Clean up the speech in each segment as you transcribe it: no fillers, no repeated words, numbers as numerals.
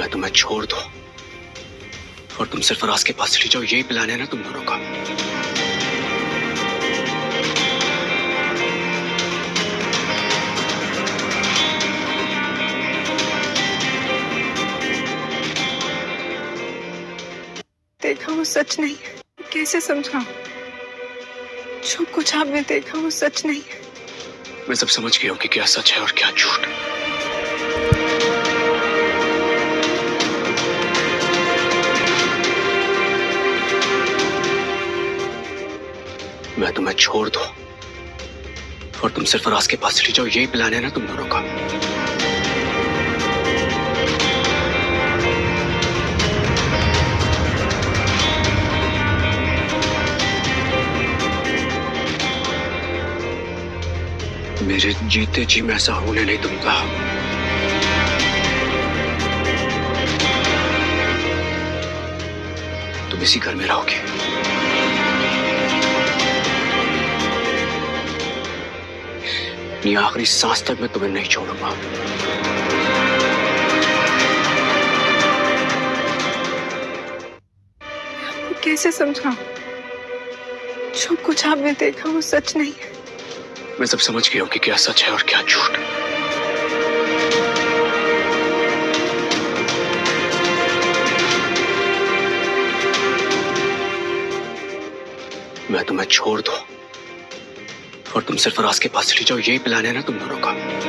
मैं तुम्हें छोड़ दूं और तुम सरफराज के पास चली जाओ, यही प्लान है ना तुम दोनों का? देखा वो सच नहीं है, कैसे समझाऊं? जो कुछ आपने देखा वो सच नहीं है। मैं सब समझ गया हूं कि क्या सच है और क्या झूठ। मैं तुम्हें छोड़ दूं और तुम सरफराज के पास चली जाओ, यही प्लान है ना तुम दोनों का? मेरे जीते जी मैं ऐसा होने नहीं दूंगा। तुम इसी घर में रहोगे। अपनी आखिरी सांस तक मैं तुम्हें नहीं छोड़ूंगा। कैसे समझाऊं? जो कुछ आपने देखा वो सच नहीं है। मैं सब समझ गया हूं कि क्या सच है और क्या झूठ। मैं तुम्हें छोड़ दूं और तुम सरफराज के पास चली जाओ, यही प्लान है ना तुम दोनों का?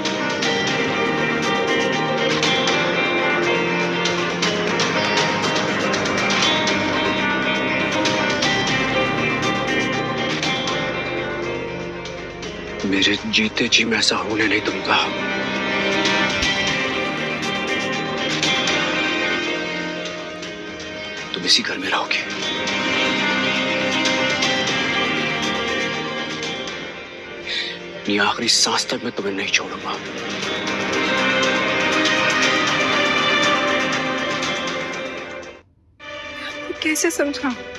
मेरे जीते जी मैं ऐसा होने नहीं दूंगा। तुम इसी घर में रहोगे। अपनी आखिरी सांस तक मैं तुम्हें नहीं छोड़ूंगा। कैसे समझाऊं?